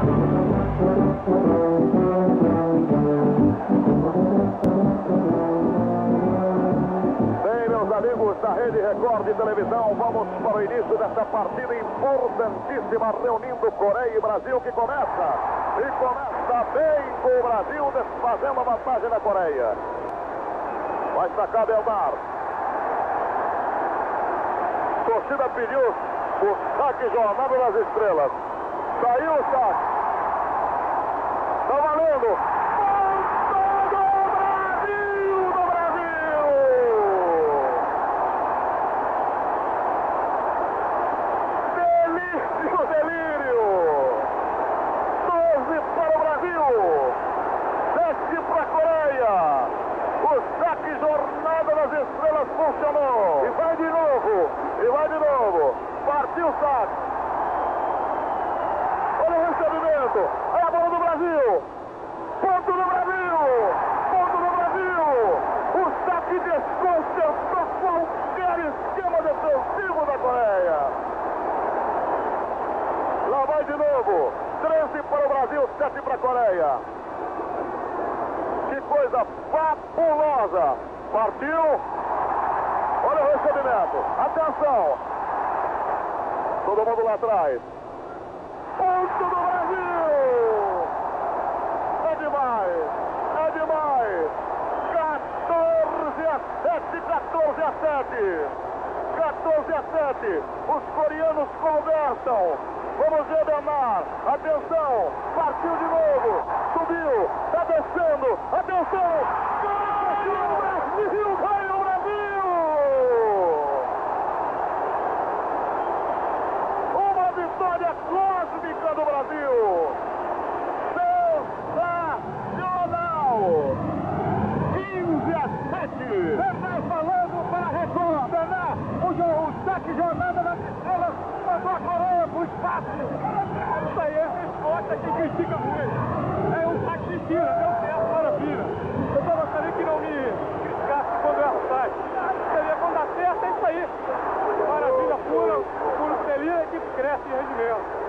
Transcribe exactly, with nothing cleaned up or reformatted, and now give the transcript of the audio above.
Bem, meus amigos da Rede Record de televisão, vamos para o início desta partida importantíssima, reunindo Coreia e Brasil, que começa, e começa bem com o Brasil, desfazendo a vantagem da Coreia. Vai sacar Belmar. A torcida pediu o saque Jornada das Estrelas. Saiu o saque. Tá valendo. Estrelas funcionou. E vai de novo. E vai de novo. Partiu o saque. Olha o recebimento. Olha a bola do Brasil. Ponto do Brasil. Ponto do Brasil. O saque desconcertou qualquer esquema defensivo da Coreia. Lá vai de novo. treze para o Brasil, sete para a Coreia. Que coisa fabulosa. Partiu. Olha o recebimento. Atenção. Todo mundo lá atrás. Ponto do Brasil. É demais. É demais. quatorze a sete. quatorze a sete. quatorze a sete. Os coreanos conversam. Vamos ver Belmar. Atenção. Partiu de novo. Subiu. Está descendo. Atenção. Ganhou o Brasil. Ganhou o Brasil. Uma vitória cósmica do Brasil. Sensacional. quinze a sete. Bernard falando para a Record. Bernard, o, o saque Jornada das Estrelas mandou a Coreia para o espaço. Isso aí é resposta que critica muito. É um saque de tira, deu certo, maravilha. Eu só gostaria que não me criticasse quando eu erro o saque. Seria quando dá certo, é isso aí. Maravilha pura, puro feliz, a equipe cresce em rendimento.